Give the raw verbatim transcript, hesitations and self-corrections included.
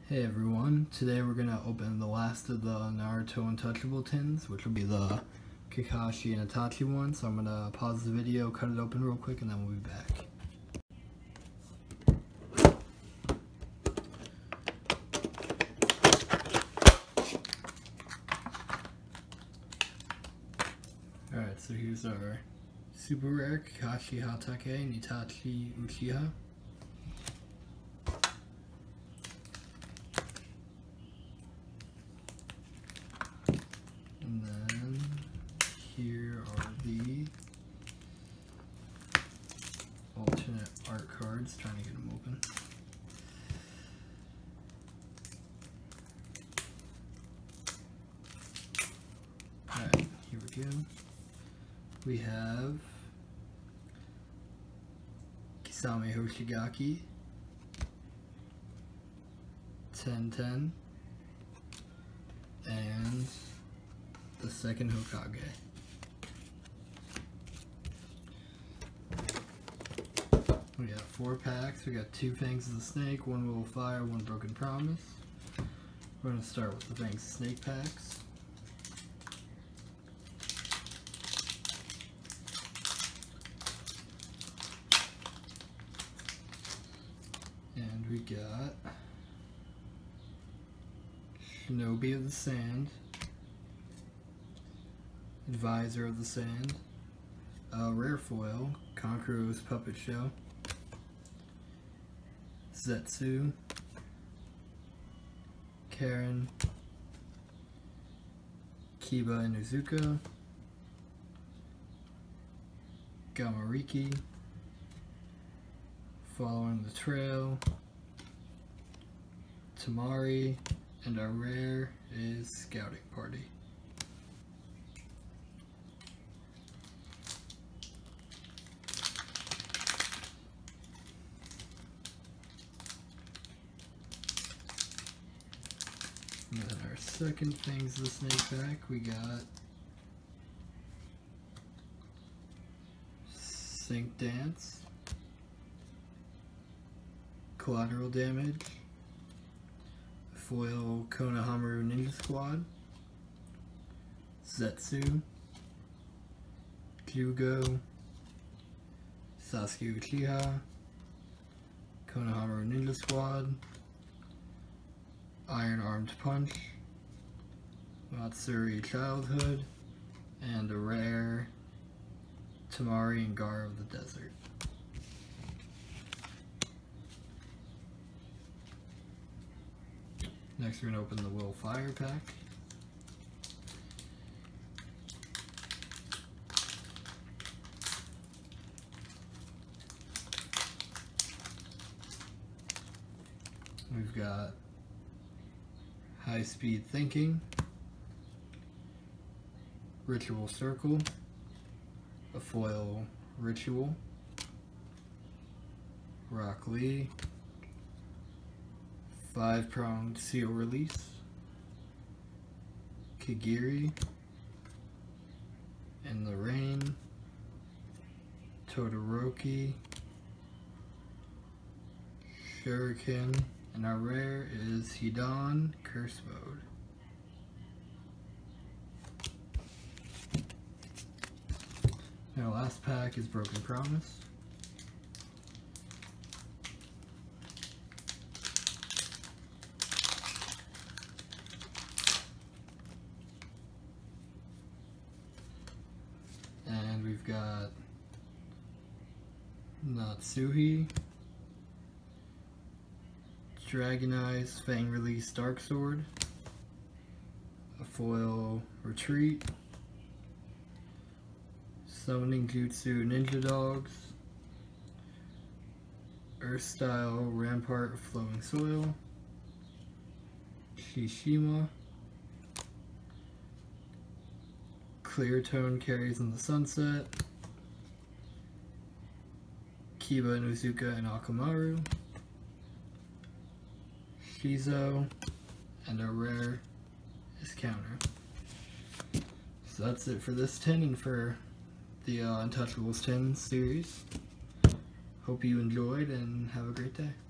Hey everyone, today we're going to open the last of the Naruto Untouchable tins, which will be the Kakashi and Itachi one, so I'm going to pause the video, cut it open real quick, and then we'll be back. Alright, so here's our super rare Kakashi Hatake and Itachi Uchiha. And then here are the alternate art cards, trying to get them open. Alright, here we go. We have Kisame Hoshigaki, ten ten, and the second Hokage. We got four packs. We got two Fangs of the Snake, one Will of Fire, one Broken Promise. We're going to start with the Fangs of the Snake packs. And we got Shinobi of the Sand, Advisor of the Sand, uh, Rare Foil, Kankuro's Puppet Show, Zetsu, Karen, Kiba and Izuka, Gamariki, Following the Trail, Tamari, and our rare is Scouting Party. And then our second Fangs of the Snake pack, we got Sync Dance, Collateral Damage, Foil Konohamaru Ninja Squad, Zetsu, Kyugo, Sasuke Uchiha, Konohamaru Ninja Squad, Iron Armed Punch, Matsuri Childhood, and a rare Tamari and Gar of the Desert. Next we're going to open the Will of Fire pack. We've got High Speed Thinking, Ritual Circle, a foil Ritual, Rock Lee, Five Pronged Seal Release, Kagiri, In the Rain, Todoroki, Shuriken, and our rare is Hidan Curse Mode. Our last pack is Broken Promise. And we've got Natsuhi, Dragon Eyes, Fang Release Dark Sword, a foil Retreat, Summoning Jutsu Ninja Dogs, Earth Style Rampart of Flowing Soil, Shishima, Clear Tone Carries in the Sunset, Kiba and Izuka and Akamaru, Shizo, and our rare is Counter. So that's it for this tin and for the uh, Untouchables tin series. Hope you enjoyed and have a great day.